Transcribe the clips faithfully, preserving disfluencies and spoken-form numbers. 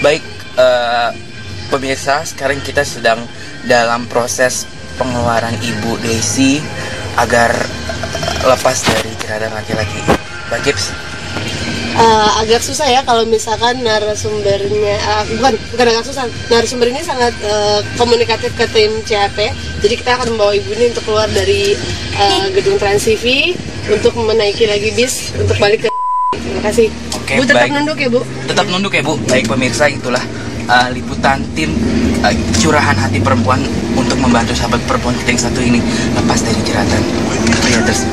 Baik, uh, pemirsa, sekarang kita sedang dalam proses pengeluaran Ibu Desi agar uh, lepas dari jeratan laki-laki. Mbak Gips? Uh, agak susah ya kalau misalkan narasumbernya uh, bukan bukan agak susah, narasumber ini sangat uh, komunikatif ke tim C H P. Jadi kita akan membawa ibu ini untuk keluar dari uh, gedung Trans T V untuk menaiki lagi bis untuk balik ke. Terima kasih. Oke, Bu tetap baik. nunduk ya Bu. Tetap nunduk ya Bu. Baik pemirsa, itulah uh, liputan tim uh, curahan hati perempuan untuk membantu sahabat perempuan kita yang satu ini lepas dari jeratan. Ya, terus.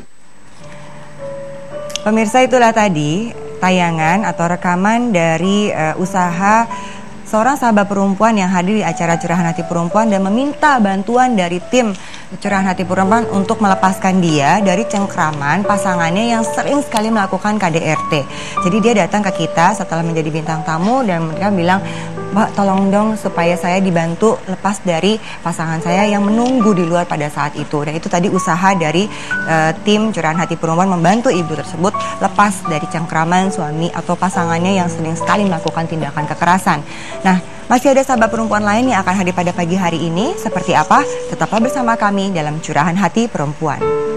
Pemirsa, itulah tadi tayangan atau rekaman dari uh, usaha seorang sahabat perempuan yang hadir di acara curahan hati perempuan dan meminta bantuan dari tim curahan hati perempuan untuk melepaskan dia dari cengkraman pasangannya yang sering sekali melakukan K D R T. Jadi dia datang ke kita setelah menjadi bintang tamu dan mereka bilang, Mbak, tolong dong supaya saya dibantu lepas dari pasangan saya yang menunggu di luar pada saat itu. Dan itu tadi usaha dari uh, tim curahan hati perempuan membantu ibu tersebut lepas dari cengkraman suami atau pasangannya yang sering sekali melakukan tindakan kekerasan. Nah, masih ada sahabat perempuan lain yang akan hadir pada pagi hari ini. Seperti apa? Tetaplah bersama kami dalam curahan hati perempuan.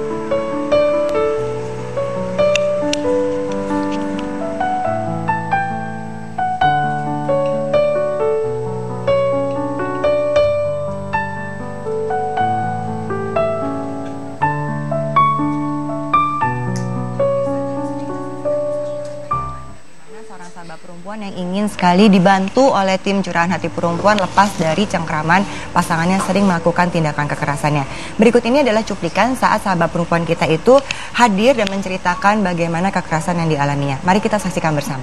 Perempuan yang ingin sekali dibantu oleh tim curahan hati perempuan lepas dari cengkraman pasangannya sering melakukan tindakan kekerasannya. Berikut ini adalah cuplikan saat sahabat perempuan kita itu hadir dan menceritakan bagaimana kekerasan yang dialaminya. Mari kita saksikan bersama.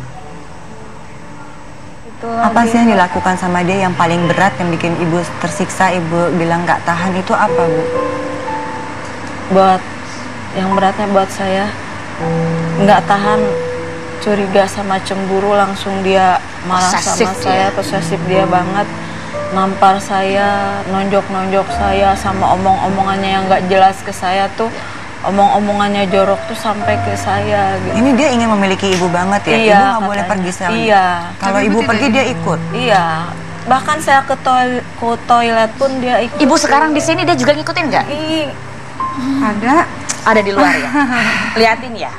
Itu apa sih yang dilakukan sama dia yang paling berat yang bikin ibu tersiksa, ibu bilang nggak tahan, itu apa Bu? Buat yang beratnya buat saya nggak tahan, curiga sama cemburu, langsung dia marah posesif sama saya, dia. posesif dia banget, nampar saya, nonjok-nonjok saya, sama omong-omongannya yang gak jelas ke saya tuh, omong-omongannya jorok tuh sampai ke saya gitu. Ini dia ingin memiliki ibu banget ya? Iya, ibu gak boleh pergi sama iya. Kalau ibu pergi dia ikut? Iya, bahkan saya ke, toilet, ke toilet pun dia ikut. Ibu sekarang di sini dia juga ngikutin nggak? Iya. Ada? Ada di luar ya? Liatin ya?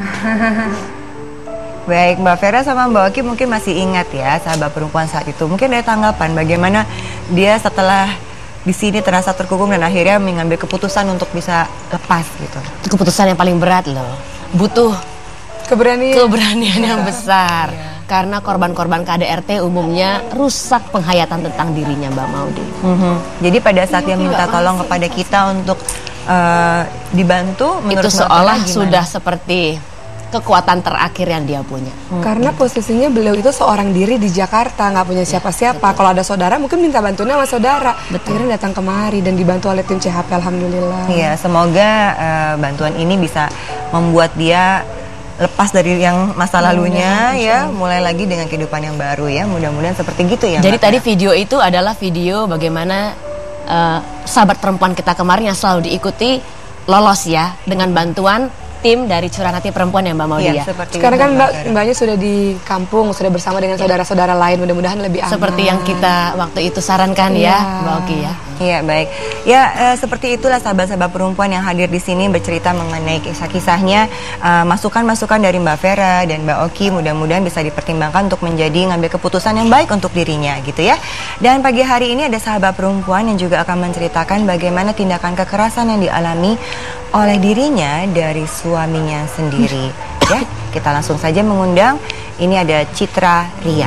Baik, Mbak Vera sama Mbak Oki mungkin masih ingat ya sahabat perempuan saat itu. Mungkin ada tanggapan bagaimana dia setelah di sini terasa terkungkung dan akhirnya mengambil keputusan untuk bisa lepas gitu. Itu keputusan yang paling berat loh. Butuh Keberanian. keberanian yang besar. Karena korban-korban K D R T umumnya rusak penghayatan tentang dirinya, Mbak Maudy. Mm-hmm. Jadi pada saat dia minta tolong kepada kita untuk uh, dibantu, menurut itu seolah sudah seperti kekuatan terakhir yang dia punya. Hmm. Karena posisinya beliau itu seorang diri di Jakarta, nggak punya siapa-siapa. Ya, kalau ada saudara mungkin minta bantuannya sama saudara. Betul. Akhirnya datang kemari dan dibantu oleh tim C H P, alhamdulillah. Iya, semoga uh, bantuan ini bisa membuat dia lepas dari yang masa lalunya, ya, mulai lagi dengan kehidupan yang baru ya. Mudah-mudahan seperti gitu ya. Jadi Mbak, tadi ya? video itu adalah video bagaimana uh, sahabat perempuan kita kemarin yang selalu diikuti lolos ya dengan bantuan tim dari curahan hati perempuan ya Mbak Maudy ya. Sekarang kan Mbak, Mbaknya sudah di kampung, sudah bersama dengan saudara-saudara lain, mudah-mudahan lebih aman. Seperti yang kita waktu itu sarankan ya, ya Mbak Oki ya. Iya, baik. Ya, eh, seperti itulah sahabat-sahabat perempuan yang hadir di sini bercerita mengenai kisah-kisahnya, uh, masukan-masukan dari Mbak Vera dan Mbak Oki, mudah-mudahan bisa dipertimbangkan untuk menjadi ngambil keputusan yang baik untuk dirinya gitu ya. Dan pagi hari ini ada sahabat perempuan yang juga akan menceritakan bagaimana tindakan kekerasan yang dialami oleh dirinya dari suaminya sendiri. Ya, kita langsung saja mengundang. Ini ada Citra Ria.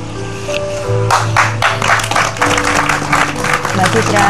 Mbak Citra.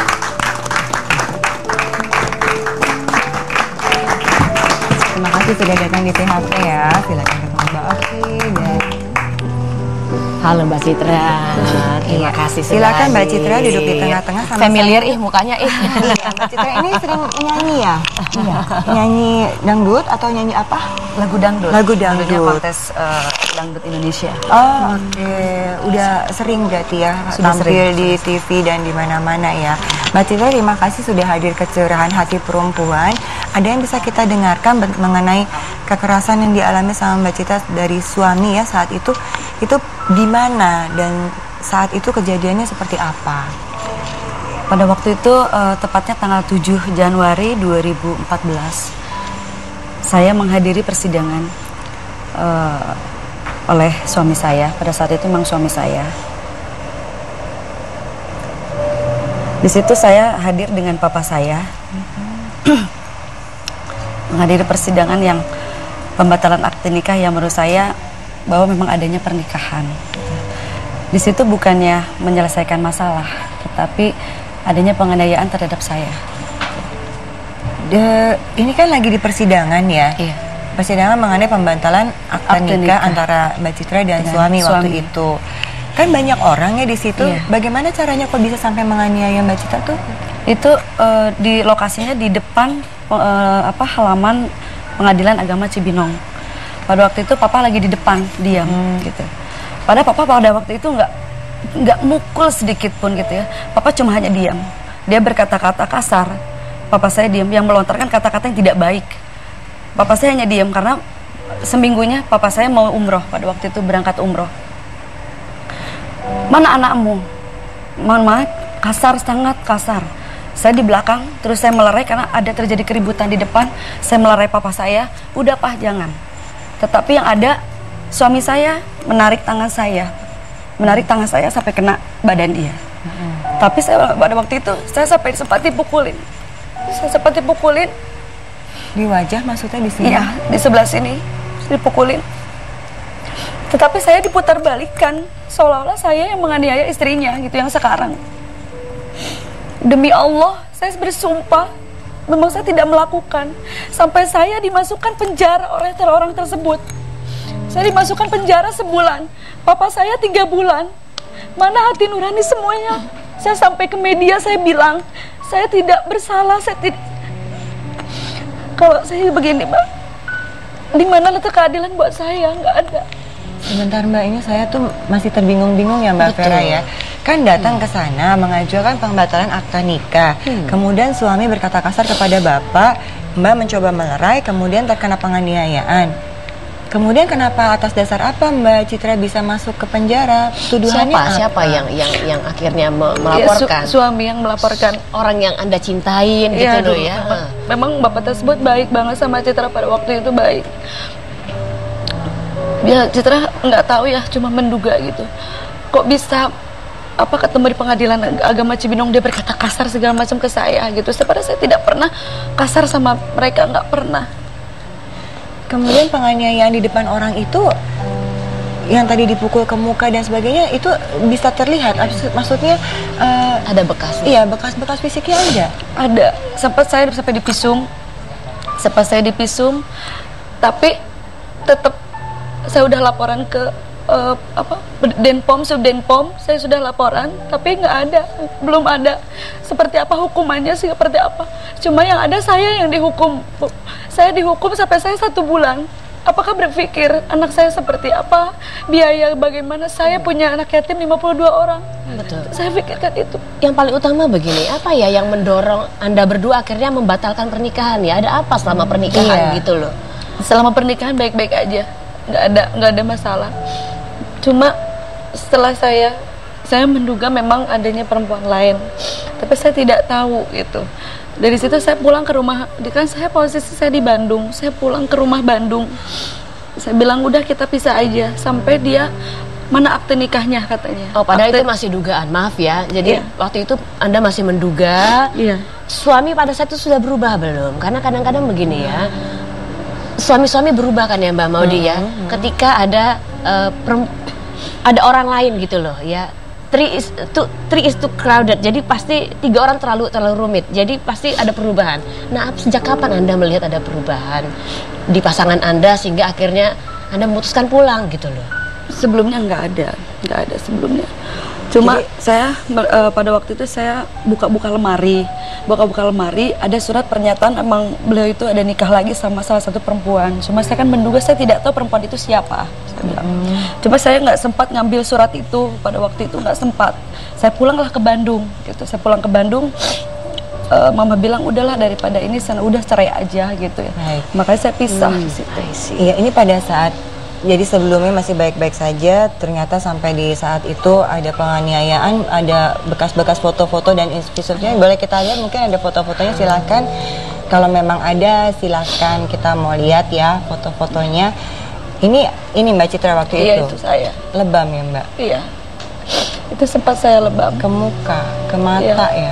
Terima kasih sudah datang di T H P ya. Silakan ketemu Mbak Oki dan halo Mbak Citra. Terima kasih sudah silakan Mbak hadir. Citra duduk di tengah-tengah sama familiar ih mukanya ih. Iya, Mbak Citra ini sering nyanyi ya? Iya. Nyanyi dangdut atau nyanyi apa? Lagu dangdut. Lagu dangdut. Lagunya kontes uh, dangdut Indonesia. Oh, oke. Okay. Udah sering berarti ya Sudah tampil sering. di T V dan di mana-mana ya. Mbak Citra, terima kasih sudah hadir ke Curahan Hati Perempuan. Ada yang bisa kita dengarkan mengenai kekerasan yang dialami sama Mbak Citra dari suami ya saat itu, itu gimana dan saat itu kejadiannya seperti apa? Pada waktu itu uh, tepatnya tanggal tujuh Januari dua ribu empat belas saya menghadiri persidangan uh, oleh suami saya. Pada saat itu memang suami saya. Di situ saya hadir dengan papa saya, mm-hmm. menghadiri persidangan yang pembatalan akte nikah yang menurut saya bahwa memang adanya pernikahan. Di situ bukannya menyelesaikan masalah, tetapi adanya penganiayaan terhadap saya. De, ini kan lagi di persidangan ya. Iya. Persidangan mengenai pembantalan akte, akte nikah, nikah antara Mbak Citra dan, dan suami, suami waktu itu. Kan banyak orang ya di situ. Iya. Bagaimana caranya kok bisa sampai menganiaya Mbak Citra tuh? Itu uh, di lokasinya di depan uh, apa halaman Pengadilan Agama Cibinong. Pada waktu itu papa lagi di depan diam hmm. gitu. Padahal papa pada waktu itu nggak nggak mukul sedikit pun gitu ya. Papa cuma hanya diam. Dia berkata-kata kasar. Papa saya diam, yang melontarkan kata-kata yang tidak baik. Papa saya hanya diam karena seminggunya papa saya mau umroh, pada waktu itu berangkat umroh. Mana anakmu? Mohon maaf, kasar, sangat kasar. Saya di belakang, terus saya melerai karena ada terjadi keributan di depan. Saya melerai papa saya, udah Pak, jangan. Tetapi yang ada, suami saya menarik tangan saya. Menarik tangan saya sampai kena badan dia. Mm-hmm. Tapi saya pada waktu itu, saya sampai sempat dipukulin. Saya sempat dipukulin. Di wajah maksudnya di sini? Iya, di sebelah sini, dipukulin. Tetapi saya diputar balikan, seolah-olah saya yang menganiaya istrinya gitu, yang sekarang. Demi Allah, saya bersumpah, memang saya tidak melakukan. Sampai saya dimasukkan penjara oleh orang tersebut. Saya dimasukkan penjara sebulan, papa saya tiga bulan. Mana hati nurani semuanya? Saya sampai ke media, saya bilang, saya tidak bersalah, saya tidak... Kalau saya begini, Mbak, di mana letak keadilan buat saya? Nggak ada. Sebentar Mbak, ini saya tuh masih terbingung-bingung ya Mbak Vera ya. Kan datang hmm. ke sana mengajukan pembatalan akta nikah. Hmm. Kemudian suami berkata kasar kepada Bapak, Mbak mencoba melerai, kemudian terkena penganiayaan. Kemudian kenapa, atas dasar apa Mbak Citra bisa masuk ke penjara? Tuduhannya siapa? apa? Siapa yang yang yang akhirnya me melaporkan? Ya, su suami yang melaporkan. Orang yang Anda cintain gitu ya, loh ya. Uh, memang Bapak tersebut baik banget sama Citra pada waktu itu, baik. Ya Citra nggak tahu ya, cuma menduga gitu. Kok bisa apa ketemu di Pengadilan Agama Cibinong dia berkata kasar segala macam ke saya gitu. Padahal saya tidak pernah kasar sama mereka, nggak pernah. Kemudian penganiayaan di depan orang itu yang tadi dipukul ke muka dan sebagainya itu bisa terlihat, maksudnya uh, ada bekas? Iya, bekas-bekas fisiknya ada. Ada, sempat saya sampai dipisum, sempat saya dipisum, tapi tetap saya udah laporan ke uh, apa Denpom, Subdenpom, saya sudah laporan, tapi nggak ada, belum ada. Seperti apa hukumannya sih, seperti apa? Cuma yang ada saya yang dihukum. Saya dihukum sampai saya satu bulan. Apakah berpikir anak saya seperti apa? Biaya bagaimana? Saya punya anak yatim lima puluh dua orang. Betul. Saya pikirkan itu. Yang paling utama begini, apa ya yang mendorong Anda berdua akhirnya membatalkan pernikahan ya? Ada apa selama pernikahan iya. gitu loh? Selama pernikahan baik-baik aja, nggak ada nggak ada masalah. Cuma setelah saya saya menduga memang adanya perempuan lain, tapi saya tidak tahu gitu. Dari situ saya pulang ke rumah, kan saya posisi saya di Bandung, saya pulang ke rumah Bandung. Saya bilang udah kita pisah aja, sampai dia mana akte nikahnya katanya. Oh, padahal akte... itu masih dugaan, maaf ya. Jadi yeah. waktu itu Anda masih menduga. Iya. Yeah. Suami pada saat itu sudah berubah belum? Karena kadang-kadang begini ya, suami-suami berubah kan ya Mbak Maudi ya. Hmm. Ketika ada uh, ada orang lain gitu loh ya. Three is too, three is too crowded. Jadi pasti tiga orang terlalu terlalu rumit. Jadi pasti ada perubahan. Nah, sejak kapan Anda melihat ada perubahan di pasangan Anda sehingga akhirnya Anda memutuskan pulang gitu loh? Sebelumnya nggak ada, nggak ada sebelumnya. Cuma Jadi, saya uh, pada waktu itu saya buka-buka lemari, buka-buka lemari ada surat pernyataan emang beliau itu ada nikah lagi sama salah satu perempuan. Cuma saya kan menduga, saya tidak tahu perempuan itu siapa. Saya bilang. Hmm. Cuma saya nggak sempat ngambil surat itu pada waktu itu, nggak sempat. Saya pulanglah ke Bandung, gitu. Saya pulang ke Bandung. uh, mama bilang udahlah daripada ini sana udah cerai aja gitu ya. Baik. Makanya saya pisah Hmm. di situ. Iya, ini pada saat jadi sebelumnya masih baik-baik saja, ternyata sampai di saat itu ada penganiayaan, ada bekas-bekas foto-foto dan inspirasinya. Boleh kita lihat, mungkin ada foto-fotonya, silahkan. Kalau memang ada, silahkan kita mau lihat ya foto-fotonya. Ini ini Mbak Citra waktu Iya, itu. itu saya. Lebam ya Mbak? Iya. Itu sempat saya lebam. Ke muka, ke mata Iya. ya?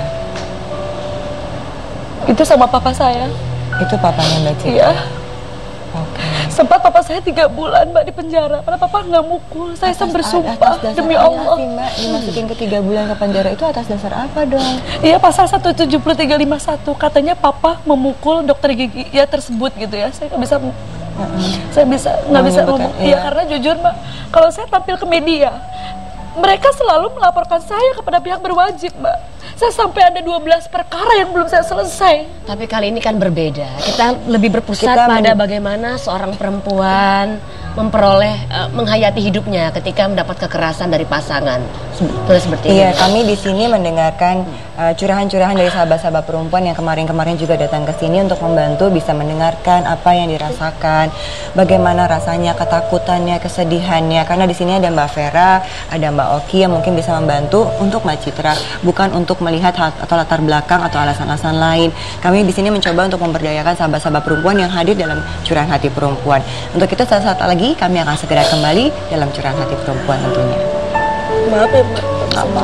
Itu sama papa saya. Itu papanya Mbak Citra? Iya. Oke. Sempat papa saya tiga bulan Mbak di penjara. Karena papa nggak mukul. Saya Atas- bersumpah atas dasar demi apa Allah. sih, Mbak, dimasukin ke tiga bulan ke penjara itu atas dasar apa dong? Iya, pasal seratus tujuh puluh tiga lima satu katanya papa memukul dokter gigi ya tersebut gitu ya. Saya nggak bisa saya bisa nggak bisa Menyebutkan, ngomong. iya. Iya, karena jujur Mbak, kalau saya tampil ke media, mereka selalu melaporkan saya kepada pihak berwajib, Mbak. Saya sampai ada dua belas perkara yang belum saya selesai. Tapi kali ini kan berbeda. Kita lebih berpusat Kita pada men- bagaimana seorang perempuan memperoleh eh, menghayati hidupnya ketika mendapat kekerasan dari pasangan. Seperti seperti Iya, ini. kami di sini mendengarkan uh, curahan-curahan dari sahabat-sahabat perempuan yang kemarin-kemarin juga datang ke sini untuk membantu bisa mendengarkan apa yang dirasakan, bagaimana rasanya, ketakutannya, kesedihannya. Karena di sini ada Mbak Vera, ada Mbak Oki yang mungkin bisa membantu untuk Mbak Citra, bukan untuk melihat hal atau latar belakang atau alasan-alasan lain. Kami di sini mencoba untuk memberdayakan sahabat-sahabat perempuan yang hadir dalam curahan hati perempuan. Untuk itu saat-saat lagi kami akan segera kembali dalam curahan hati perempuan tentunya. Maaf ya Mbak. Apa?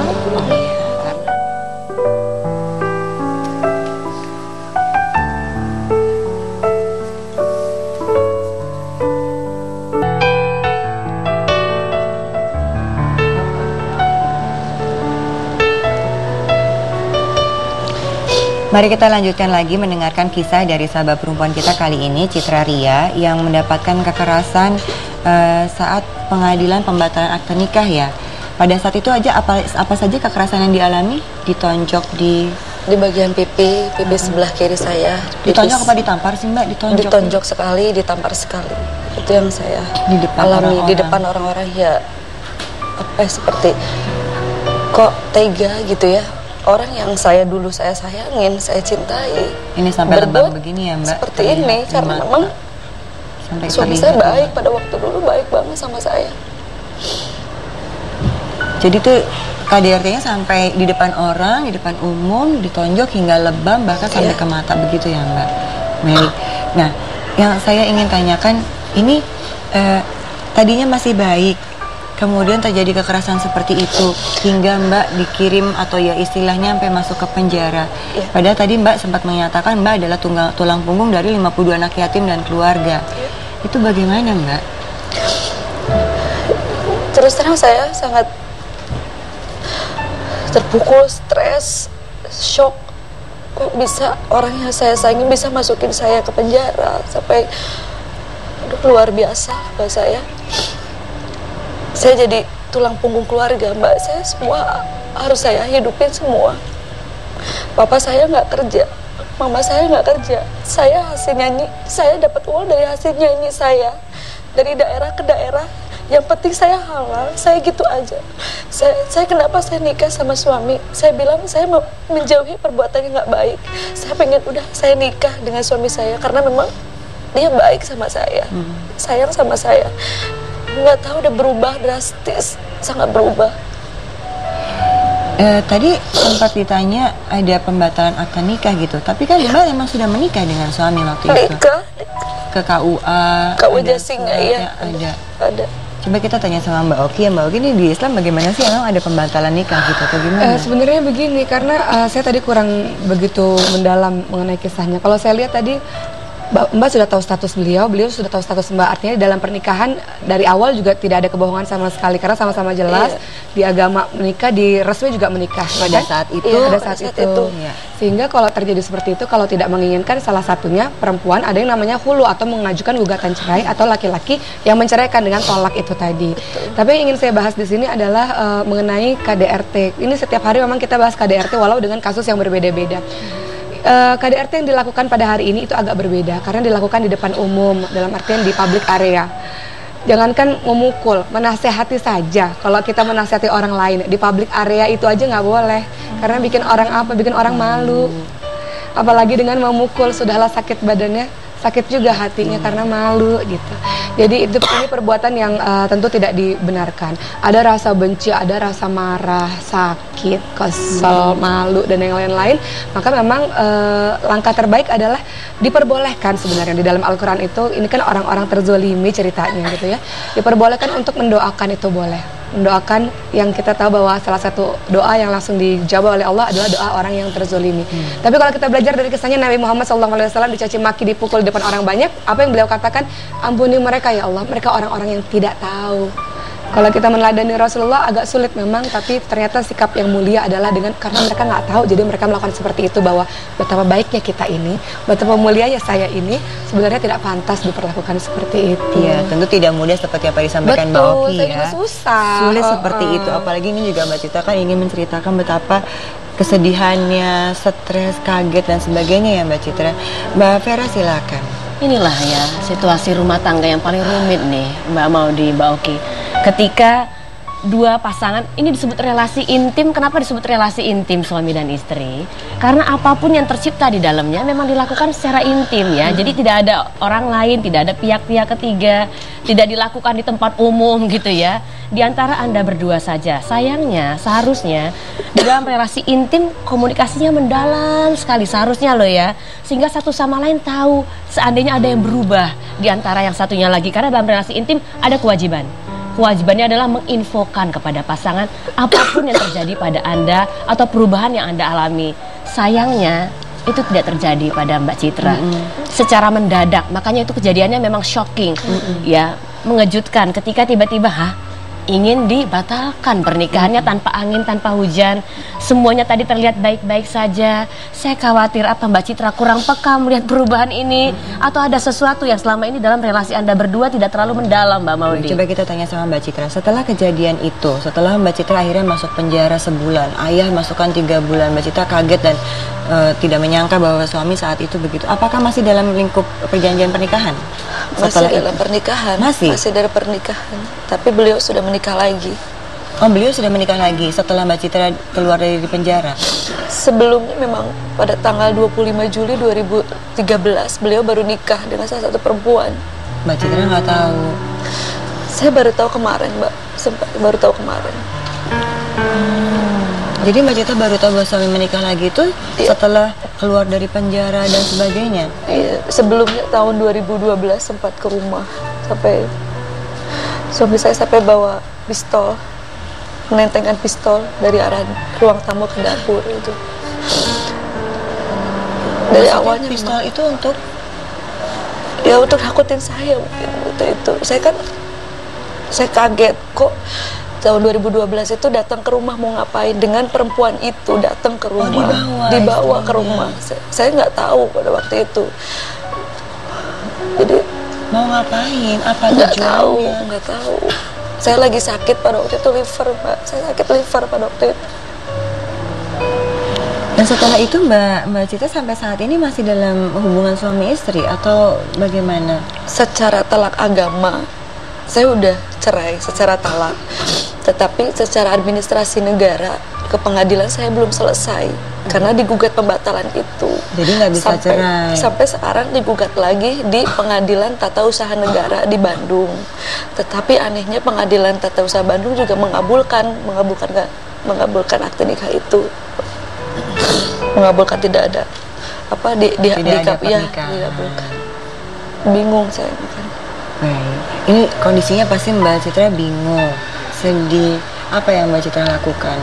Mari kita lanjutkan lagi mendengarkan kisah dari sahabat perempuan kita kali ini, Citra Ria, yang mendapatkan kekerasan eh, saat pengadilan pembatalan akte nikah ya. Pada saat itu aja apa apa saja kekerasan yang dialami? Ditonjok di Di bagian pipi, pipi sebelah kiri saya. ditonjok Pipi- apa ditampar sih Mbak? Ditonjok. Ditonjok sekali, ditampar sekali. Itu yang saya Di depan alami orang-orang. di depan orang-orang ya. Apa ya, seperti kok tega gitu ya. Orang yang saya dulu saya sayangin, saya cintai. Ini sampai lebam berbuat begini ya Mbak? Seperti Terlihat ini di karena mata. memang Sampai suami terlihat saya di baik mata. pada waktu dulu, baik banget sama saya. Jadi tuh K D R T-nya sampai di depan orang, di depan umum, ditonjok hingga lebam, bahkan sampai Iya. ke mata begitu ya Mbak Mary. Nah, yang saya ingin tanyakan ini eh, tadinya masih baik, kemudian terjadi kekerasan seperti itu hingga Mbak dikirim atau ya istilahnya sampai masuk ke penjara. Iya. Padahal tadi Mbak sempat menyatakan Mbak adalah tunggal, tulang punggung dari lima puluh dua anak yatim dan keluarga. Itu bagaimana Mbak? Terus terang saya sangat terpukul, stres, shock. Kok bisa orang yang saya sayangin bisa masukin saya ke penjara sampai aduh, luar biasa buat saya. Saya jadi tulang punggung keluarga, Mbak. Saya semua harus saya hidupin semua. Papa saya nggak kerja, mama saya nggak kerja. Saya hasil nyanyi, saya dapat uang dari hasil nyanyi saya dari daerah ke daerah. Yang penting saya halal, saya gitu aja. Saya, saya kenapa saya nikah sama suami? Saya bilang saya mau menjauhi perbuatan yang nggak baik. Saya pengen udah saya nikah dengan suami saya karena memang dia baik sama saya, Hmm. sayang sama saya. Nggak tahu udah berubah drastis, sangat berubah. Eh, tadi sempat ditanya ada pembatalan akta nikah gitu, tapi kan Mbak memang sudah menikah dengan suami waktu itu. Nikah, Ke K U A. K U A ada Jasinga, suratnya, iya. Ada. ada. Coba kita tanya sama Mbak Oki ya, Mbak Oki ini di Islam bagaimana sih, emang ada pembatalan nikah gitu atau gimana? Eh, sebenarnya begini, karena eh, saya tadi kurang begitu mendalam mengenai kisahnya. Kalau saya lihat tadi Mbak, Mbak sudah tahu status beliau, beliau sudah tahu status Mbak. Artinya dalam pernikahan dari awal juga tidak ada kebohongan sama sekali karena sama-sama jelas Iya. di agama menikah, di resmi juga menikah. Pada kan? saat itu. Iya, pada pada saat, saat itu. itu. Iya. Sehingga kalau terjadi seperti itu, kalau tidak menginginkan salah satunya perempuan, ada yang namanya hulu atau mengajukan gugatan cerai, atau laki-laki yang menceraikan dengan tolak itu tadi. Tapi yang ingin saya bahas di sini adalah eh, mengenai K D R T. Ini setiap hari memang kita bahas K D R T walau dengan kasus yang berbeda-beda. Uh, K D R T yang dilakukan pada hari ini itu agak berbeda karena dilakukan di depan umum, dalam artian di public area. Jangankan memukul, menasehati saja. Kalau kita menasehati orang lain di public area itu aja nggak boleh, karena bikin orang apa? Bikin orang malu. apalagi dengan memukul, sudahlah sakit badannya, sakit juga hatinya karena malu gitu. Jadi itu ini perbuatan yang uh, tentu tidak dibenarkan. Ada rasa benci, ada rasa marah, sakit, kesel, malu dan yang lain-lain. Maka memang uh, langkah terbaik adalah diperbolehkan sebenarnya di dalam Al-Quran itu. Ini kan orang-orang terzolimi ceritanya gitu ya. Diperbolehkan untuk mendoakan itu boleh. Mendoakan yang kita tahu bahwa salah satu doa yang langsung dijawab oleh Allah adalah doa orang yang terzolimi. Hmm. Tapi kalau kita belajar dari kisahnya Nabi Muhammad shallallahu alaihi wasallam dicaci maki, dipukul di depan orang banyak, apa yang beliau katakan? Ampuni mereka ya Allah, mereka orang-orang yang tidak tahu. Kalau kita meneladani Rasulullah agak sulit memang, tapi ternyata sikap yang mulia adalah dengan karena mereka nggak tahu, jadi mereka melakukan seperti itu, bahwa betapa baiknya kita ini, betapa mulianya saya ini, sebenarnya tidak pantas diperlakukan seperti itu. Iya, tentu tidak mudah seperti apa disampaikan Mbak Oki ya. Susah. Sulit uh, seperti uh. itu, apalagi ini juga Mbak Citra kan ingin menceritakan betapa kesedihannya, stres, kaget dan sebagainya ya Mbak Citra. Mbak Vera silakan. Inilah ya situasi rumah tangga yang paling rumit nih Mbak Maudi, Mbak Oki. Ketika dua pasangan, ini disebut relasi intim. Kenapa disebut relasi intim suami dan istri? Karena apapun yang tercipta di dalamnya memang dilakukan secara intim ya. Jadi tidak ada orang lain, tidak ada pihak-pihak ketiga, tidak dilakukan di tempat umum gitu ya. Di antara Anda berdua saja. Sayangnya seharusnya di dalam relasi intim komunikasinya mendalam sekali seharusnya loh ya. Sehingga satu sama lain tahu seandainya ada yang berubah di antara yang satunya lagi. Karena dalam relasi intim ada kewajiban. Kewajibannya adalah menginfokan kepada pasangan apapun yang terjadi pada Anda atau perubahan yang Anda alami. Sayangnya itu tidak terjadi pada Mbak Citra. Mm-hmm. Secara mendadak, makanya itu kejadiannya memang shocking, mm-hmm. ya, mengejutkan ketika tiba-tiba, hah, ingin dibatalkan pernikahannya tanpa angin, tanpa hujan. Semuanya tadi terlihat baik-baik saja. Saya khawatir apa Mbak Citra kurang peka melihat perubahan ini, atau ada sesuatu yang selama ini dalam relasi Anda berdua tidak terlalu mendalam, Mbak Maudi. Coba kita tanya sama Mbak Citra, setelah kejadian itu, setelah Mbak Citra akhirnya masuk penjara sebulan, ayah masukkan tiga bulan, Mbak Citra kaget dan uh, tidak menyangka bahwa suami saat itu begitu. Apakah masih dalam lingkup perjanjian pernikahan? Masih dalam pernikahan. Masih? Masih dari pernikahan. Tapi beliau sudah menikah lagi. Oh, beliau sudah menikah lagi setelah Mbak Citra keluar dari penjara? Sebelumnya memang pada tanggal dua puluh lima Juli dua ribu tiga belas beliau baru nikah dengan salah satu perempuan. Mbak Citra nggak tahu? Saya baru tahu kemarin, Mbak. Sempat baru tahu kemarin. Hmm. Jadi Mbak Citra baru tahu bahwa suami menikah lagi itu iya. setelah keluar dari penjara dan sebagainya? Iya, sebelumnya tahun dua ribu dua belas sempat ke rumah. Sampai suami saya sampai bawa pistol, menentengkan pistol dari arah ruang tamu ke dapur itu. Dari Maksudnya awalnya pistol memang, itu untuk? Ya untuk nakutin saya mungkin waktu itu. Saya kan, saya kaget kok tahun dua ribu dua belas itu datang ke rumah mau ngapain dengan perempuan itu, datang ke rumah, oh, dibawa, dibawa ke rumah. Saya, saya nggak tahu pada waktu itu. Jadi mau ngapain? Apa nggak tahu, tujuannya? nggak tahu. Saya lagi sakit pada waktu itu, liver, Mbak. Saya sakit liver pada waktu itu. Dan setelah itu Mbak Mbak Citra sampai saat ini masih dalam hubungan suami istri atau bagaimana? Secara talak agama saya udah cerai secara talak, tetapi secara administrasi negara ke pengadilan saya belum selesai hmm. karena digugat pembatalan itu. Jadi nggak bisa sampai, cerai. Sampai sekarang digugat lagi di Pengadilan Tata Usaha Negara di Bandung. Tetapi anehnya Pengadilan Tata Usaha Bandung juga mengabulkan mengabulkan mengabulkan akte nikah itu, mengabulkan tidak ada apa di di, tidak di ada ya pernikahan. dikabulkan. Bingung saya kan. Baik, ini kondisinya pasti Mbak Citra bingung, sedih. Apa yang Mbak Citra lakukan?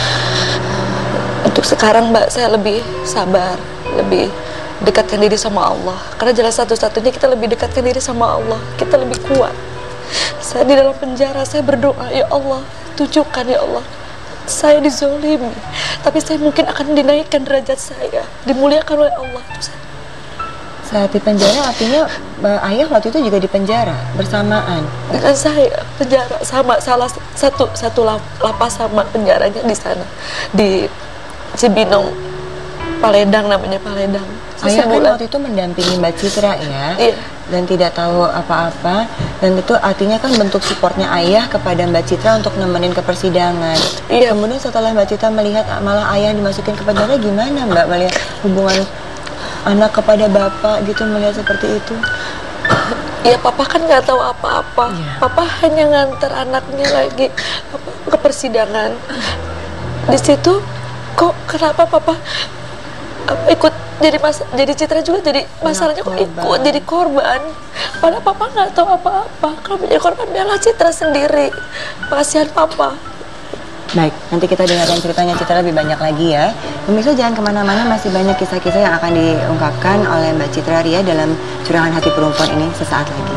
Untuk sekarang Mbak, saya lebih sabar, lebih dekatkan diri sama Allah. Karena jalan satu-satunya kita lebih dekatkan diri sama Allah, kita lebih kuat. Saya di dalam penjara, saya berdoa, ya Allah, tunjukkan ya Allah, saya dizolimi, tapi saya mungkin akan dinaikkan derajat saya, dimuliakan oleh Allah. Saat di penjara artinya Mbak Ayah waktu itu juga di penjara bersamaan dengan saya, penjara sama salah satu satu lapas sama penjaranya di sana di Cibinong, Paledang namanya, Paledang. Ayah kan waktu itu mendampingi Mbak Citra ya, iya. dan tidak tahu apa-apa, dan itu artinya kan bentuk supportnya Ayah kepada Mbak Citra untuk nemenin ke persidangan. Iya. Kemudian setelah Mbak Citra melihat malah Ayah dimasukin ke penjara, gimana Mbak melihat hubungan anak kepada bapak gitu melihat seperti itu? Ya papa kan nggak tahu apa-apa. Ya. Papa hanya nganter anaknya lagi apa, ke persidangan. Di situ kok kenapa papa apa, ikut jadi mas jadi Citra juga jadi masalahnya kok ikut jadi korban. Padahal papa nggak tahu apa-apa. Kalau menjadi korban adalah Citra sendiri. Kasihan papa. Baik, nanti kita dengarkan ceritanya Citra lebih banyak lagi ya. Pemirsa jangan kemana-mana, masih banyak kisah-kisah yang akan diungkapkan oleh Mbak Citra Ria dalam Curahan Hati Perempuan ini sesaat lagi.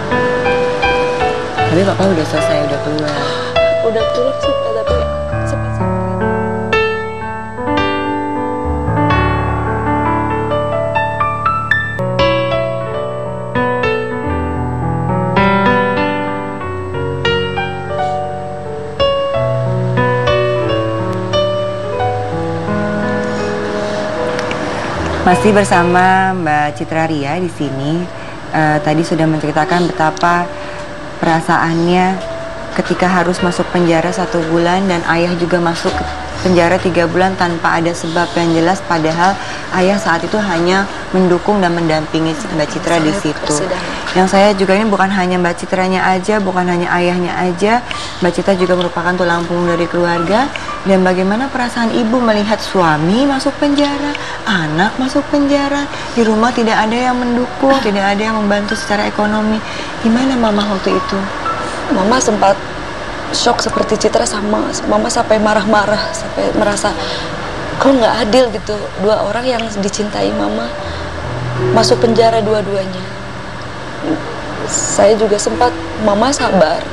Tapi Papa udah selesai, udah keluar. Udah pulang sih, tapi sempat Masih bersama Mbak Citra Ria di sini. Uh, tadi sudah menceritakan betapa perasaannya ketika harus masuk penjara satu bulan dan ayah juga masuk ke penjara tiga bulan tanpa ada sebab yang jelas, padahal ayah saat itu hanya mendukung dan mendampingi Mbak Citra di situ. Yang saya juga ini bukan hanya Mbak Citranya aja, bukan hanya ayahnya aja, Mbak Citra juga merupakan tulang punggung dari keluarga. Dan bagaimana perasaan ibu melihat suami masuk penjara, anak masuk penjara, di rumah tidak ada yang mendukung, tidak ada yang membantu secara ekonomi. Gimana mama waktu itu? Mama sempat shock seperti Citra sama mama, sampai marah-marah, sampai merasa kok nggak adil gitu, dua orang yang dicintai mama masuk penjara dua-duanya. Saya juga sempat, mama sabar,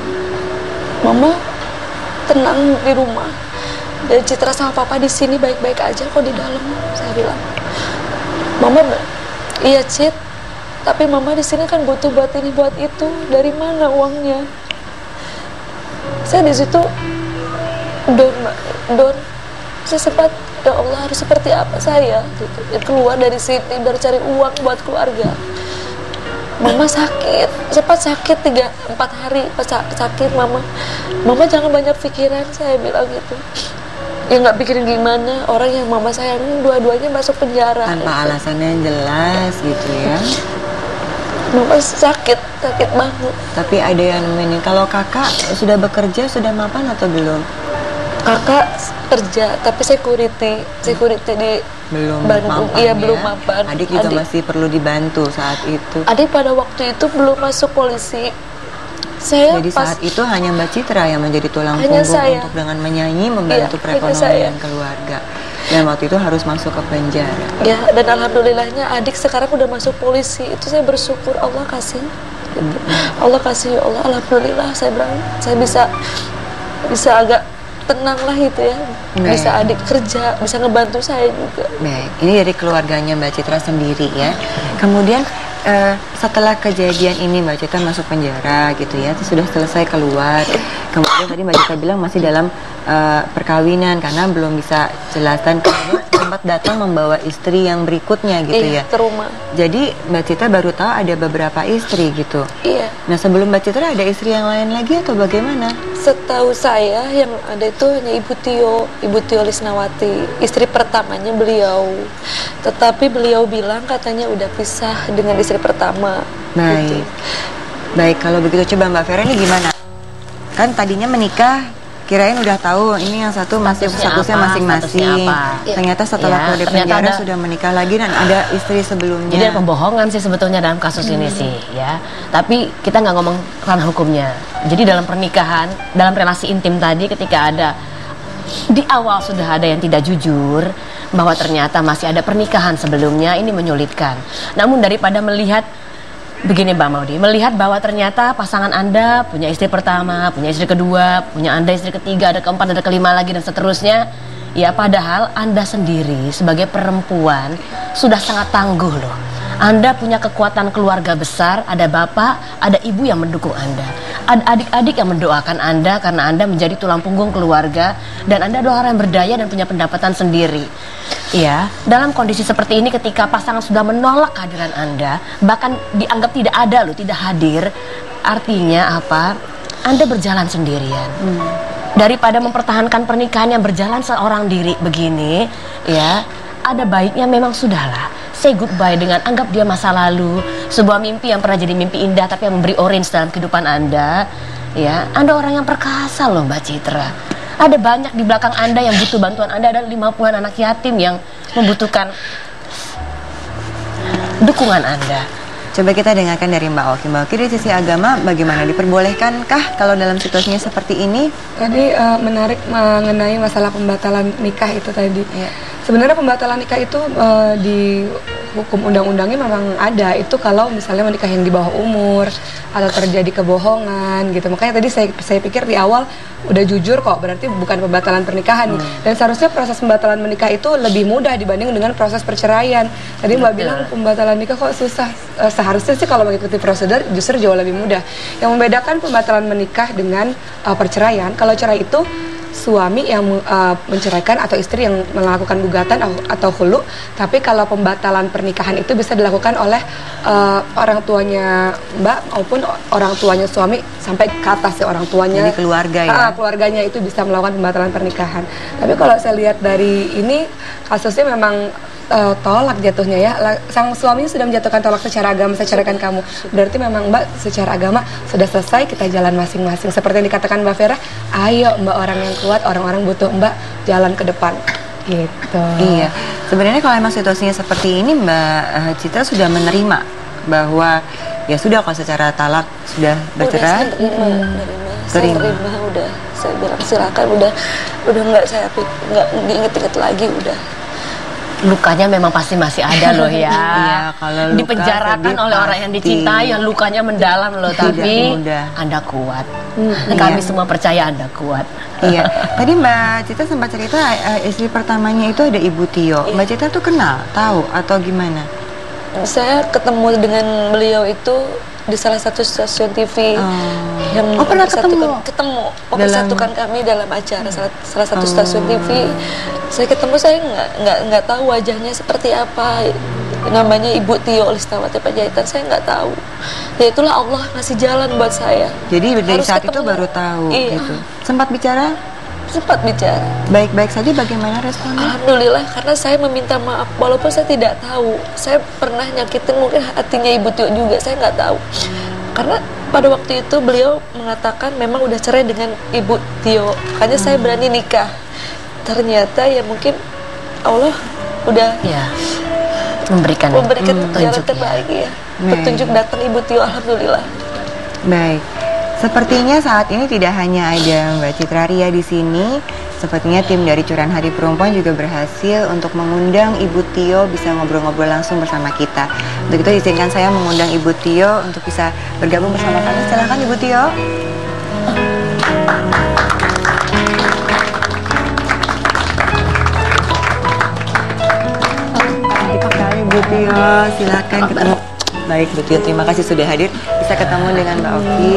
mama tenang di rumah, dan Citra sama papa di sini baik-baik aja kok di dalam. Saya bilang, mama iya Cit, tapi mama di sini kan butuh buat ini buat itu, dari mana uangnya? Saya di situ don don saya sempat, ya Allah harus seperti apa saya gitu, ya, keluar dari sini biar cari uang buat keluarga. Mama sakit, sempat sakit tiga empat hari pas sakit mama. Mama jangan banyak pikiran, saya bilang gitu. Ya nggak pikirin gimana, orang yang mama sayangin dua-duanya masuk penjara tanpa gitu. Alasannya yang jelas gitu ya. Mama sakit, sakit banget. Tapi ada yang nemenin. Kalau kakak sudah bekerja, sudah mapan atau belum? Kakak kerja, tapi security, security di belum Bandung. Mapan, iya ya? belum mapan. Adik juga Adik, masih perlu dibantu saat itu. Adik pada waktu itu belum masuk polisi. Saya Jadi pas, saat itu hanya Mbak Citra yang menjadi tulang Hanya punggung saya. untuk dengan menyanyi membantu Iya, perekonomian keluarga. Dan waktu itu harus masuk ke penjara. Ya, dan alhamdulillahnya adik sekarang udah masuk polisi. Itu saya bersyukur, Allah kasih. Gitu. Allah kasih, ya Allah, alhamdulillah saya bilang, saya bisa bisa agak tenang lah itu ya. Baik. Bisa adik kerja, bisa ngebantu saya juga. Baik, ini dari keluarganya Mbak Citra sendiri ya. Kemudian uh, setelah kejadian ini Mbak Citra masuk penjara gitu ya, terus sudah selesai keluar. Kemudian tadi Mbak Citra bilang masih dalam uh, perkawinan karena belum bisa jelaskan. Kemudian sempat datang membawa istri yang berikutnya gitu iya, ya. Ke rumah. Jadi Mbak Citra baru tahu ada beberapa istri gitu. Iya. Nah sebelum Mbak Citra ada istri yang lain lagi atau bagaimana? Setahu saya yang ada itu hanya Ibu Tio, Ibu Tio Lisnawati, istri pertamanya beliau. Tetapi beliau bilang katanya udah pisah dengan istri pertama. Baik. Gitu. Baik, kalau begitu coba Mbak Vera ini gimana? Kan tadinya menikah, kirain udah tahu ini yang satu masih statusnya masing-masing. Ternyata setelah Ya, keluar dari ternyata penjara ada- sudah menikah lagi dan ada istri sebelumnya. Jadi ada pembohongan sih sebetulnya dalam kasus ini sih ya. Tapi kita nggak ngomong ranah hukumnya. Jadi dalam pernikahan, dalam relasi intim tadi ketika ada di awal sudah ada yang tidak jujur bahwa ternyata masih ada pernikahan sebelumnya, ini menyulitkan. Namun daripada melihat begini Mbak Maudi, melihat bahwa ternyata pasangan Anda punya istri pertama, punya istri kedua, punya Anda istri ketiga, ada keempat, ada kelima lagi dan seterusnya. Ya padahal Anda sendiri sebagai perempuan sudah sangat tangguh loh. Anda punya kekuatan keluarga besar, ada bapak, ada ibu yang mendukung Anda. Ada adik-adik yang mendoakan Anda karena Anda menjadi tulang punggung keluarga dan Anda adalah orang yang berdaya dan punya pendapatan sendiri. Ya, dalam kondisi seperti ini ketika pasangan sudah menolak kehadiran Anda, bahkan dianggap tidak ada loh, tidak hadir, artinya apa? Anda berjalan sendirian. Hmm. Daripada mempertahankan pernikahan yang berjalan seorang diri begini, ya, ada baiknya memang sudahlah say goodbye dengan anggap dia masa lalu, sebuah mimpi yang pernah jadi mimpi indah tapi yang memberi orange dalam kehidupan Anda. Ya, Anda orang yang perkasa loh Mbak Citra. Ada banyak di belakang Anda yang butuh bantuan Anda, ada lima puluhan anak yatim yang membutuhkan dukungan Anda. Coba kita dengarkan dari Mbak Oki. Mbak Oki, dari sisi agama bagaimana? Diperbolehkankah kalau dalam situasinya seperti ini? Tadi uh, menarik mengenai masalah pembatalan nikah itu tadi. Ya. Sebenarnya pembatalan nikah itu uh, di hukum undang-undangnya memang ada. Itu kalau misalnya menikah yang di bawah umur atau terjadi kebohongan gitu. Makanya tadi saya saya pikir di awal udah jujur kok, berarti bukan pembatalan pernikahan. Hmm. Dan seharusnya proses pembatalan menikah itu lebih mudah dibanding dengan proses perceraian. Tadi Mbak bilang pembatalan nikah kok susah. Uh, seharusnya sih kalau mengikuti prosedur justru jauh lebih mudah. Yang membedakan pembatalan menikah dengan uh, perceraian, kalau cerai itu suami yang uh, menceraikan atau istri yang melakukan gugatan atau hulu. Tapi kalau pembatalan pernikahan itu bisa dilakukan oleh uh, orang tuanya Mbak maupun orang tuanya suami sampai ke atas ya orang tuanya. Jadi keluarga ya. Uh, keluarganya itu bisa melakukan pembatalan pernikahan. Tapi kalau saya lihat dari ini kasusnya memang Uh, tolak jatuhnya ya. Sang suaminya sudah menjatuhkan tolak secara agama, saya ceraikan kamu. Berarti memang Mbak secara agama sudah selesai, kita jalan masing-masing. Seperti yang dikatakan Mbak Vera, ayo Mbak orang yang kuat, orang-orang butuh Mbak jalan ke depan. Gitu. Iya. Sebenarnya kalau memang situasinya seperti ini, Mbak uh, Citra sudah menerima bahwa ya sudah kalau secara talak sudah bercerai. Udah, saya terima, hmm. terima. Saya terima, udah. Saya bilang silakan, udah, udah nggak saya nggak diinget-inget lagi, udah. Lukanya memang pasti masih ada loh ya. Iya, kalau luka dipenjarakan oleh orang yang dicintai, yang lukanya mendalam loh. Tapi Anda kuat. Hmm, Kami iya. semua percaya Anda kuat. Iya. Tadi Mbak Citra sempat cerita uh, istri pertamanya itu ada Ibu Tio. Mbak Citra tuh kenal, tahu atau gimana? Saya ketemu dengan beliau itu di salah satu stasiun T V oh. yang oh, pernah ketemu ketemu mempersatukan dalam... kami dalam acara salah, salah satu oh. stasiun T V. Saya ketemu, saya nggak nggak nggak tahu wajahnya seperti apa, namanya Ibu Tio Listawati Panjaitan, saya nggak tahu. Ya itulah Allah ngasih jalan buat saya. Jadi dari Harus saat ketemu. itu baru tahu iya. gitu. Sempat bicara? Sempat bicara. Baik-baik saja, bagaimana responnya? Alhamdulillah, karena saya meminta maaf walaupun saya tidak tahu. Saya pernah nyakitin mungkin hatinya Ibu Tio juga, saya nggak tahu. Karena pada waktu itu beliau mengatakan memang udah cerai dengan Ibu Tio, makanya hmm. saya berani nikah. Ternyata ya mungkin Allah udah ya, memberikan memberikan hmm, jalan terbaik ya. Petunjuk datang Ibu Tio, alhamdulillah. Baik. Sepertinya saat ini tidak hanya ada Mbak Citra Ria di sini, sepertinya tim dari Curahan Hati Perempuan juga berhasil untuk mengundang Ibu Tio bisa ngobrol-ngobrol langsung bersama kita. Untuk itu izinkan saya mengundang Ibu Tio untuk bisa bergabung bersama kami. Silakan Ibu Tio. Bu Tio, silakan ketemu. Baik Bu Tio, terima kasih sudah hadir. Bisa ketemu dengan Mbak Oki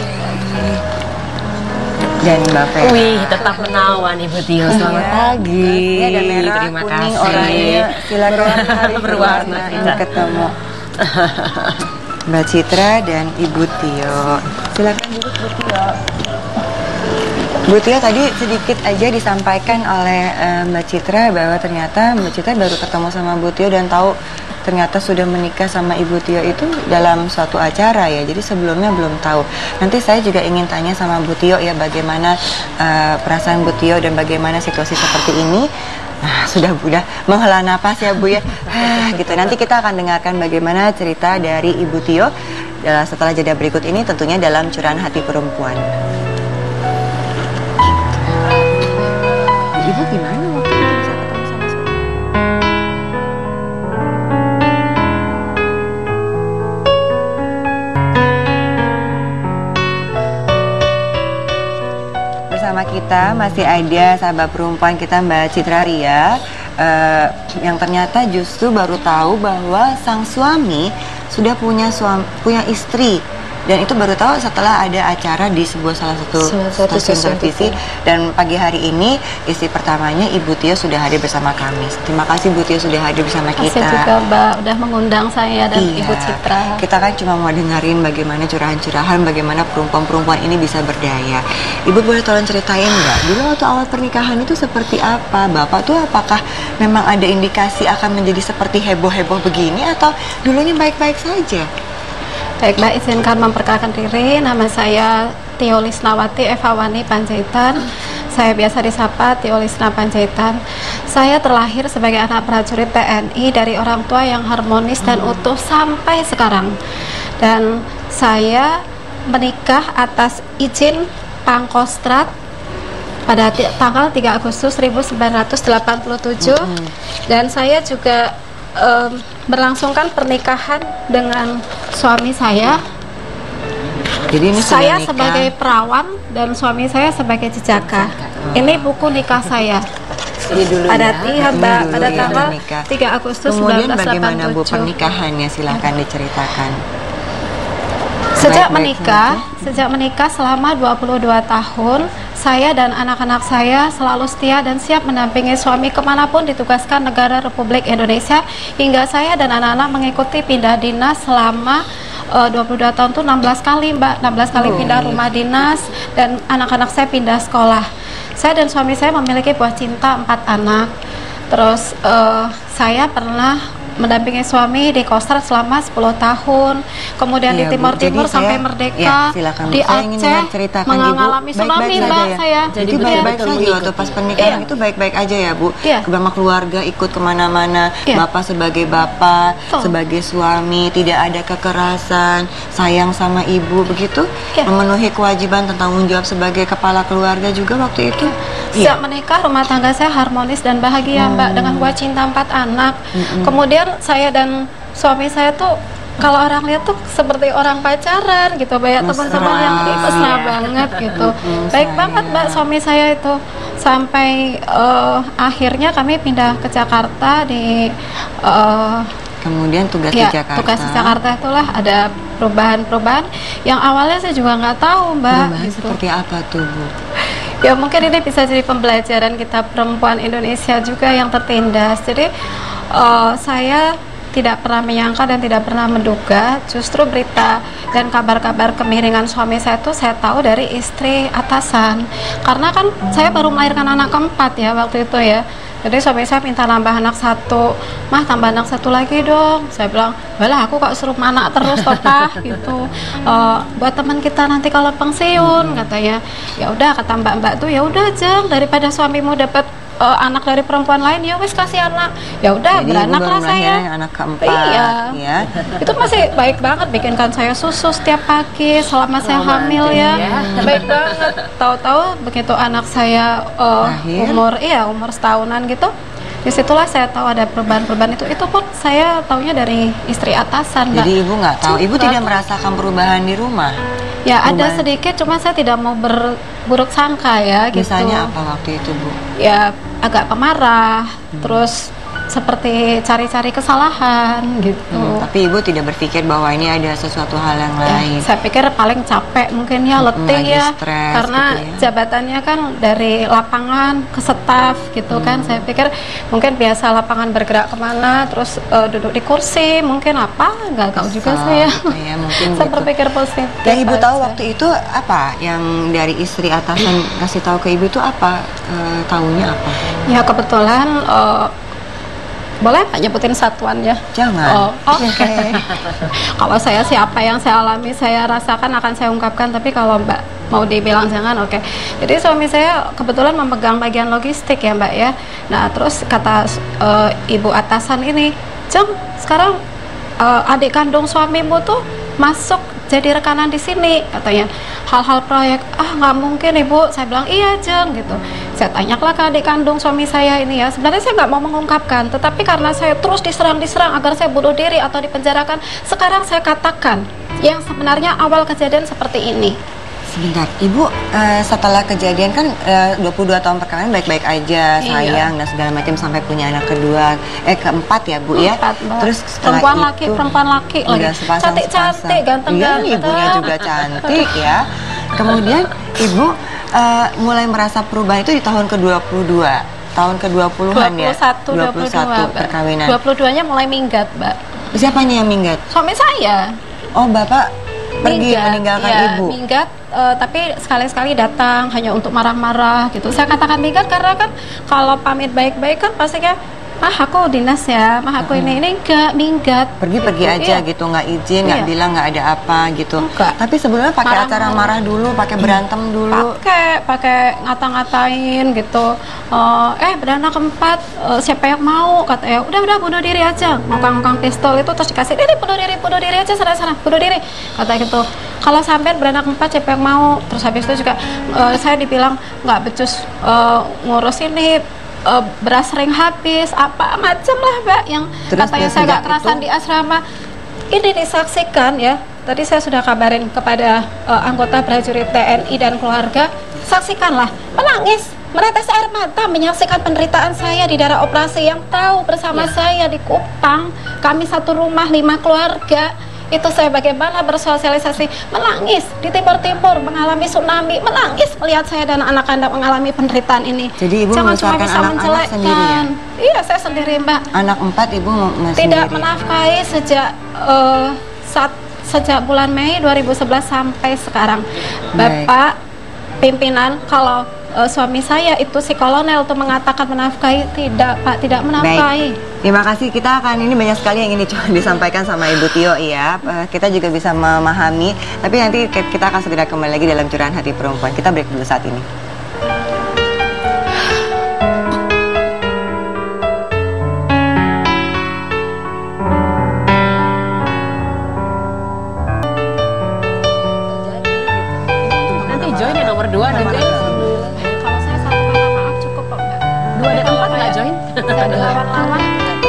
dan Mbak Fer. Wih, tetap menawan Ibu Tio. Selamat ya, pagi. Ini ada merah, terima kuning, kasih. oranye. Silakan berwarna kita ketemu Mbak Citra dan Ibu Tio. Silakan duduk Bu Tio. Bu Tio, tadi sedikit aja disampaikan oleh uh, Mbak Citra bahwa ternyata Mbak Citra baru ketemu sama Bu Tio dan tahu ternyata sudah menikah sama Ibu Tio itu dalam suatu acara ya. Jadi sebelumnya belum tahu. Nanti saya juga ingin tanya sama Bu Tio ya bagaimana uh, perasaan Bu Tio dan bagaimana situasi seperti ini. Nah, sudah udah menghela napas ya Bu ya. Ah, gitu. Nanti kita akan dengarkan bagaimana cerita dari Ibu Tio setelah jeda berikut ini, tentunya dalam Curahan Hati Perempuan. Ibu gimana waktu itu bisa ketemu sama suami? Bersama kita masih ada sahabat perempuan kita Mbak Citra Ria uh, yang ternyata justru baru tahu bahwa sang suami sudah punya suami, punya istri Dan itu baru tahu setelah ada acara di sebuah salah satu, Salah satu stasiun stasiun televisi. T V. Dan pagi hari ini istri pertamanya Ibu Tio sudah hadir bersama kami. Terima kasih Bu Tio sudah hadir bersama Terima kita. kasih juga Mbak udah mengundang saya dan Iya. Ibu Citra. Kita kan cuma mau dengerin bagaimana curahan-curahan, bagaimana perempuan-perempuan ini bisa berdaya. Ibu boleh tolong ceritain nggak? Dulu waktu awal pernikahan itu seperti apa? Bapak tuh apakah memang ada indikasi akan menjadi seperti heboh-heboh begini atau dulunya baik-baik saja? Baik Mbak, izinkan memperkenalkan diri. Nama saya Tio Lisnawati Evawani Panjaitan. Saya biasa disapa Tio Lisna Panjaitan. Saya terlahir sebagai anak prajurit T N I dari orang tua yang harmonis dan utuh sampai sekarang. Dan saya menikah atas izin Pangkostrat pada ti- tanggal tiga Agustus seribu sembilan ratus delapan puluh tujuh. Mm-hmm. Dan saya juga um, berlangsungkan pernikahan dengan suami saya. Jadi ini saya nikah. sebagai perawan dan suami saya sebagai jejaka. Oh. Ini buku nikah saya. Jadi dulu pada ya, tiga Mbak, pada ya, tanggal menikah. tiga Agustus Kemudian seribu sembilan ratus delapan bagaimana puluh tujuh. Bu pernikahannya? Silahkan diceritakan. Sejak Baik-baik menikah, saja. sejak menikah selama dua puluh dua tahun, saya dan anak-anak saya selalu setia dan siap mendampingi suami kemanapun ditugaskan negara Republik Indonesia, hingga saya dan anak-anak mengikuti pindah dinas selama uh, dua puluh dua tahun itu enam belas kali Mbak, enam belas kali Oh, pindah iya. rumah dinas, dan anak-anak saya pindah sekolah. Saya dan suami saya memiliki buah cinta empat anak. Terus uh, saya pernah mendampingi suami di Kostrad selama sepuluh tahun, kemudian Iya, di Timur Bu. Timur Jadi sampai saya- Merdeka, ya, silakan, Bu. di Saya ingin Aceh menceritakan, mengalami Ibu, tsunami baik-baik Mbak saja ya? saya. Jadi Jadi baik-baik betul-betul saja waktu mengikuti. pas pernikahan Iya. itu baik-baik aja ya Bu? Iya. Bersama keluarga ikut kemana-mana, Iya. Bapak sebagai bapak, Betul. sebagai suami, tidak ada kekerasan, sayang sama ibu, begitu? Iya. Memenuhi kewajiban dan tanggung jawab sebagai kepala keluarga juga waktu itu? Sejak menikah rumah tangga saya harmonis dan bahagia Hmm. Mbak, dengan buah cinta empat anak. Kemudian saya dan suami saya tuh kalau orang lihat tuh seperti orang pacaran gitu, banyak Mesra. teman-teman yang mesra Iya. banget gitu. Mm-mm, Baik sayang. banget Mbak suami saya itu, sampai eh, akhirnya kami pindah ke Jakarta di eh, Kemudian tugas ya, di Jakarta. tugas di Jakarta itulah ada perubahan-perubahan yang awalnya saya juga nggak tahu Mbak. Perubahan gitu. seperti apa tuh Bu? Ya mungkin ini bisa jadi pembelajaran kita perempuan Indonesia juga yang tertindas. Jadi eh, saya tidak pernah menyangka dan tidak pernah menduga, justru berita dan kabar-kabar kemiringan suami saya itu saya tahu dari istri atasan. Karena kan saya baru melahirkan anak keempat ya waktu itu ya. Jadi suami saya minta nambah anak satu, mah tambah anak satu lagi dong. Saya bilang, walah aku kok suruh anak terus toh Pak gitu. Eh, buat teman kita nanti kalau pensiun katanya. Ya udah kata mbak-mbak tuh, ya udah Jeng, daripada suamimu dapat eh, anak dari perempuan lain, ya wes kasih anak. Ya udah Jadi Ibu beranak baru lah saya. melahirkan anak keempat, Iya. ya. Itu masih baik banget, bikinkan saya susu setiap pagi selama saya hamil ya. Baik banget. Tahu-tahu begitu anak saya eh, Lahir. umur iya umur setahunan gitu, disitulah saya tahu ada perubahan-perubahan itu. Itu pun saya taunya dari istri atasan Mbak. Jadi Ibu nggak tahu, Ibu Nggak tidak tahu. merasakan perubahan di rumah? Ya ada Perubahan. sedikit, cuma saya tidak mau berburuk sangka ya gitu. Misalnya apa waktu itu Bu? Ya agak pemarah, terus seperti cari-cari kesalahan gitu. Hmm, tapi Ibu tidak berpikir bahwa ini ada sesuatu hal yang lain? Ya, saya pikir paling capek mungkin ya, letih lagi ya, stres karena gitu ya. jabatannya kan dari lapangan ke staf gitu kan. Saya pikir mungkin biasa lapangan bergerak kemana, terus eh, duduk di kursi, mungkin apa, nggak tahu juga Kesal saya. gitu ya, mungkin Saya gitu. berpikir positif. Yang Ibu tahu aja. waktu itu apa? Yang dari istri atasan kasih tahu ke Ibu itu apa? E, tahunya apa? Ya kebetulan eh, boleh Pak nyebutin satuannya? Jangan. Oh, oke. Kalau saya siapa yang saya alami, saya rasakan akan saya ungkapkan. Tapi kalau Mbak mau dibilang jangan, oke. Jadi suami saya kebetulan memegang bagian logistik ya Mbak ya. Nah terus kata eh, ibu atasan ini, Jeng, sekarang eh, adik kandung suamimu tuh masuk jadi rekanan di sini katanya. Hal-hal proyek, ah nggak mungkin Ibu. Saya bilang iya Jeng gitu. Saya tanyalah ke adik kandung suami saya ini ya. Sebenarnya saya nggak mau mengungkapkan, tetapi karena saya terus diserang-diserang agar saya bunuh diri atau dipenjarakan, sekarang saya katakan yang sebenarnya awal kejadian seperti ini. Sebentar, Ibu uh, setelah kejadian kan uh, dua puluh dua tahun perkawinan baik-baik aja, Iya. sayang dan segala macam sampai punya anak kedua, eh keempat ya Bu ya. Empat, Mbak. Terus setelah perempuan itu laki, perempuan laki lagi. udah sepasang Cantik-cantik, sepasang. ganteng-ganteng. Iya, ibunya juga cantik ya. Kemudian Ibu uh, mulai merasa perubahan itu di tahun ke dua puluh dua, tahun ke dua puluhan ya. dua puluh satu, dua puluh dua, perkawinan. dua puluh duanya mulai minggat, Mbak. Siapanya yang minggat? Suami saya. Oh, Bapak pergi Minggat, meninggalkan iya, Ibu. Minggat, eh, tapi sekali-sekali datang hanya untuk marah-marah gitu. Saya katakan minggat karena kan kalau pamit baik-baik kan pastinya, mah aku dinas ya, mah aku ini ini enggak minggat. Pergi-pergi aja Iya. gitu, nggak izin, nggak Iya. bilang nggak ada apa gitu. Enggak. Tapi sebelumnya pakai Marah-marah. acara marah dulu, pakai berantem dulu. Pakai, pakai ngata-ngatain gitu. Eh, eh beranak keempat, eh, siapa yang mau? Kata ya, udah udah bunuh diri aja. Ngokang-ngokang pistol itu terus dikasih, diri bunuh diri, bunuh diri aja sana-sana, bunuh diri. Kata gitu. Kalau sampai beranak keempat siapa yang mau? Terus habis itu juga eh, saya dibilang nggak becus eh, ngurus ini. Uh, beras sering habis, apa macam lah Mbak yang Terus katanya dia saya nggak sejak kerasan itu? di asrama. Ini disaksikan ya. Tadi saya sudah kabarin kepada uh, anggota prajurit T N I dan keluarga. Saksikanlah, menangis, menetes air mata menyaksikan penderitaan saya di daerah operasi yang tahu bersama saya di Kupang. Kami satu rumah lima keluarga. Itu saya bagaimana bersosialisasi, menangis di timur-timur mengalami tsunami, menangis melihat saya dan anak-anak mengalami penderitaan ini. Jadi Ibu Jangan cuma membesarkan bisa anak-anak menjelekkan. sendiri ya? Iya, saya sendiri Mbak. Anak empat Ibu masih Tidak sendiri. menafkahi sejak eh, saat sejak bulan Mei dua ribu sebelas sampai sekarang. Baik. Bapak pimpinan, kalau eh, suami saya itu si kolonel tuh mengatakan menafkahi, tidak Pak, tidak menafkahi. Baik. Terima kasih. Kita akan ini banyak sekali yang ini coba disampaikan sama Ibu Tio ya. Eh, Kita juga bisa memahami. Tapi nanti kita akan segera kembali lagi dalam Curahan Hati Perempuan. Kita break dulu saat ini. Nanti join ya nomor dua nanti. Kalau saya satu kata maaf cukup kok Mbak. Dua dan empat nggak join? Saya lawan-lawan.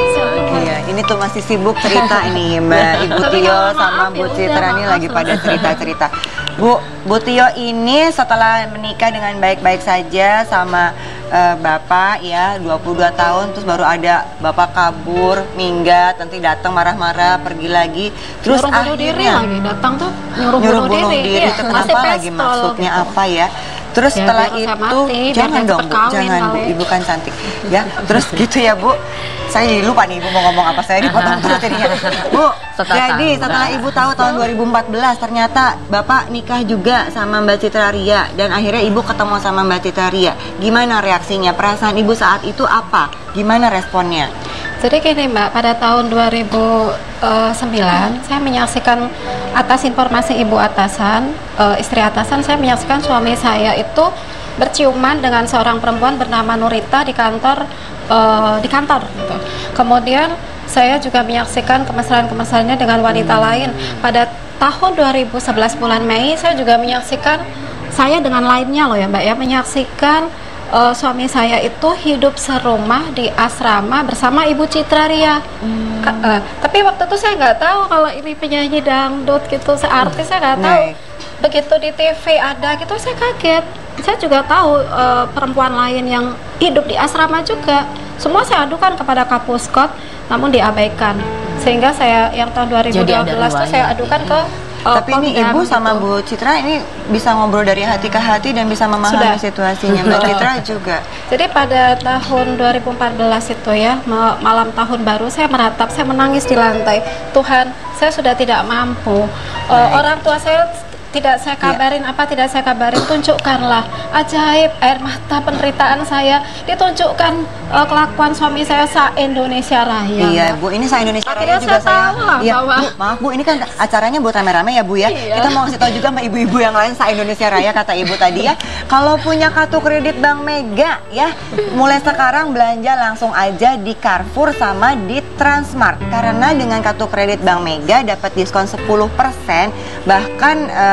Iya, ini tuh masih sibuk cerita ini Mbak Ibu Tio sama Bu Citra ini lagi pada cerita-cerita. Bu, Bu Tio ini setelah menikah dengan baik-baik saja sama eh, Bapak ya dua puluh dua tahun, terus baru ada Bapak kabur, minggat, nanti datang marah-marah, pergi lagi, terus Nyuruh bunuh diri akhirnya lagi, datang tuh nyuruh, nyuruh bunuh, bunuh diri, diri, Iya, itu masih kenapa lagi pistol maksudnya gitu. apa ya? Terus Ya, setelah biar saya itu mati, biar jangan saya dong Bu, cepet kawin jangan Bu, kali. Ibu kan cantik ya. Terus gitu ya Bu. Saya jadi lupa nih Ibu mau ngomong apa, saya dipotong terus jadinya. Bu, jadi setelah Ibu tahu tahun dua ribu empat belas ternyata Bapak nikah juga sama Mbak Citra Ria dan akhirnya Ibu ketemu sama Mbak Citra Ria. Gimana reaksinya? Perasaan Ibu saat itu apa? Gimana responnya? Jadi gini Mbak, pada tahun dua ribu sembilan saya menyaksikan atas informasi ibu atasan, eh, istri atasan, saya menyaksikan suami saya itu berciuman dengan seorang perempuan bernama Nurita di kantor, eh, di kantor gitu. Kemudian saya juga menyaksikan kemesraan-kemesraannya dengan wanita lain. Pada tahun dua ribu sebelas bulan Mei saya juga menyaksikan, saya dengan lainnya loh ya Mbak ya, menyaksikan Uh, suami saya itu hidup serumah di asrama bersama Ibu Citra Ria. Hmm. Ka- uh, tapi waktu itu saya nggak tahu kalau ini penyanyi dangdut gitu, seartis saya nggak tahu. Baik. Begitu di T V ada gitu saya kaget. Saya juga tahu uh, perempuan lain yang hidup di asrama juga. Semua saya adukan kepada Kapuskot, namun diabaikan. Sehingga saya yang tahun dua ribu dua belas itu saya adukan ke uh, Tapi ini Pemdam Ibu sama gitu. Bu Citra ini bisa ngobrol dari hati ke hati dan bisa memahami Sudah. situasinya. Mbak Citra juga. Jadi pada tahun dua ribu empat belas itu ya, ma- malam tahun baru saya meratap, saya menangis di lantai. Tuhan, saya sudah tidak mampu. Uh, orang tua saya tidak saya kabarin apa tidak saya kabarin, tunjukkanlah ajaib air mata penderitaan saya, ditunjukkan uh, kelakuan suami saya sa Indonesia Raya. Iya Bu, ini saya Indonesia Raya Akhirnya juga saya tahu lah Iya bahwa- Bu, maaf Bu, ini kan acaranya buat rame-rame ya Bu ya. Iya. Kita mau kasih tahu juga sama ibu-ibu yang lain sa Indonesia Raya kata Ibu tadi ya. Kalau punya kartu kredit Bank Mega ya, mulai sekarang belanja langsung aja di Carrefour sama di Transmart. Karena dengan kartu kredit Bank Mega dapat diskon sepuluh persen, bahkan eh,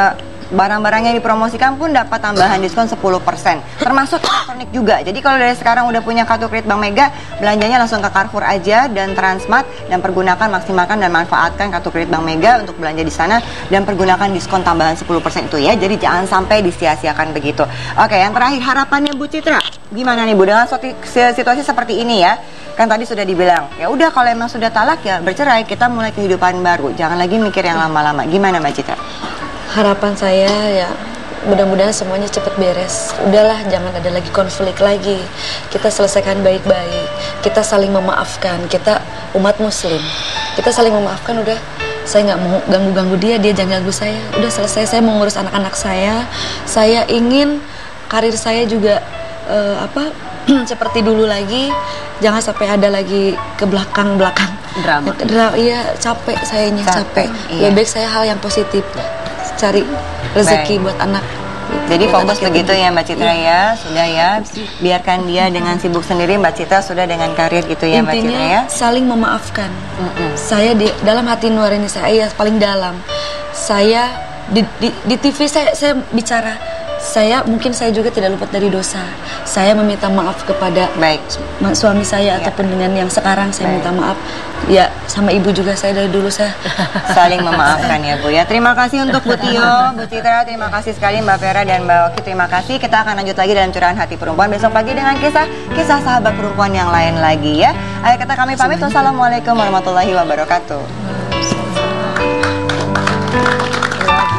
barang-barang yang dipromosikan pun dapat tambahan diskon sepuluh persen, termasuk elektronik juga. Jadi kalau dari sekarang udah punya kartu kredit Bank Mega, belanjanya langsung ke Carrefour aja dan Transmart, dan pergunakan, maksimalkan dan manfaatkan kartu kredit Bank Mega untuk belanja di sana dan pergunakan diskon tambahan sepuluh persen itu ya. Jadi jangan sampai disia-siakan begitu. Oke, yang terakhir harapannya Bu Citra, gimana nih Bu dengan situasi seperti ini ya? Kan tadi sudah dibilang, ya udah kalau emang sudah talak ya bercerai, kita mulai kehidupan baru. Jangan lagi mikir yang lama-lama. Gimana Mbak Citra? Harapan saya ya mudah-mudahan semuanya cepat beres. Udahlah, jangan ada lagi konflik lagi. Kita selesaikan baik-baik. Kita saling memaafkan. Kita umat muslim. Kita saling memaafkan udah. Saya nggak mau ganggu-ganggu dia, dia jangan ganggu saya. Udah selesai, saya mau ngurus anak-anak saya. Saya ingin karir saya juga uh, apa seperti dulu lagi. Jangan sampai ada lagi ke belakang-belakang drama. Dra iya, capek sayanya, capek. capek. Iya. Lebih baik saya hal yang positif. Cari rezeki buat anak. Jadi buat fokus anak begitu ya Mbak Citra iya. ya, sudah ya. Biarkan dia dengan sibuk sendiri, Mbak Citra sudah dengan karir gitu ya. Intinya, Mbak Citra ya. Saling memaafkan. Mm-mm. Saya di dalam hati nurani saya paling dalam. Saya di, di, di T V saya saya bicara. Saya mungkin saya juga tidak luput dari dosa. Saya meminta maaf kepada baik suami saya ya. Ataupun dengan yang sekarang saya baik. minta maaf. Ya sama ibu juga, saya dari dulu saya saling memaafkan ya Bu ya. Terima kasih untuk Bu Tio, Bu Citra, terima kasih sekali Mbak Vera dan Mbak Oki, terima kasih. Kita akan lanjut lagi dalam Curahan Hati Perempuan besok pagi dengan kisah kisah sahabat perempuan yang lain lagi ya. Akhir kata kami pamit. Wassalamualaikum warahmatullahi wabarakatuh.